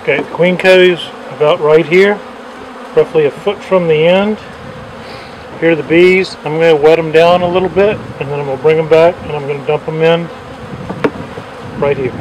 Okay, the queen co's about right here, roughly a foot from the end. Here are the bees. I'm going to wet them down a little bit, and then I'm going to bring them back, and I'm going to dump them in right here.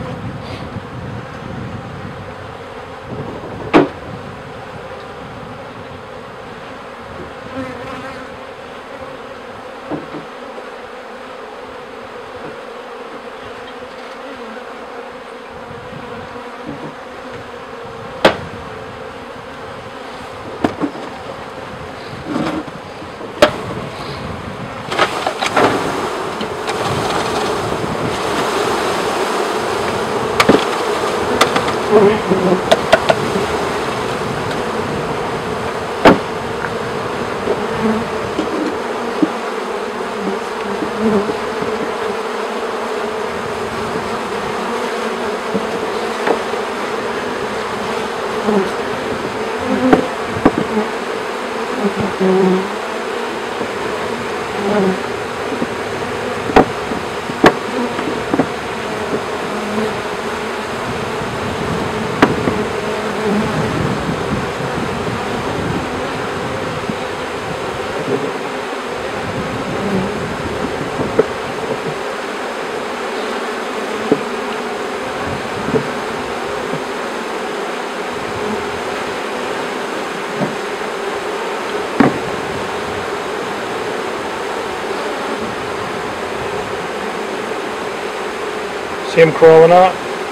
See them crawling up?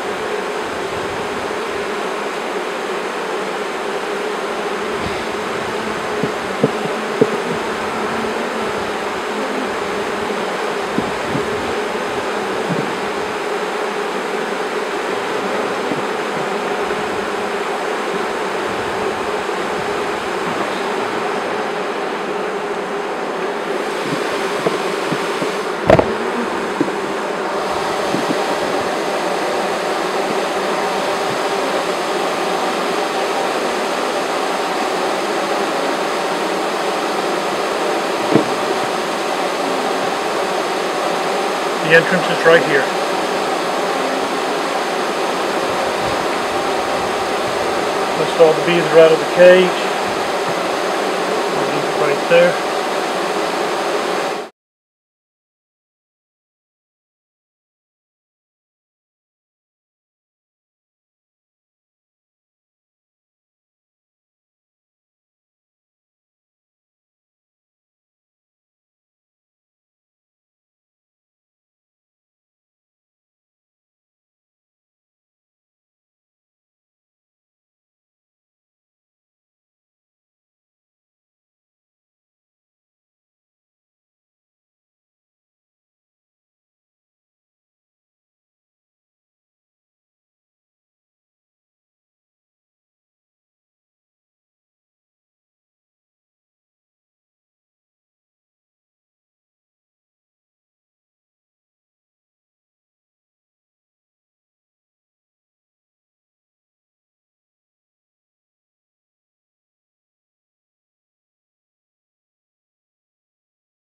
The entrance is right here. Once all the bees are out of the cage, right there.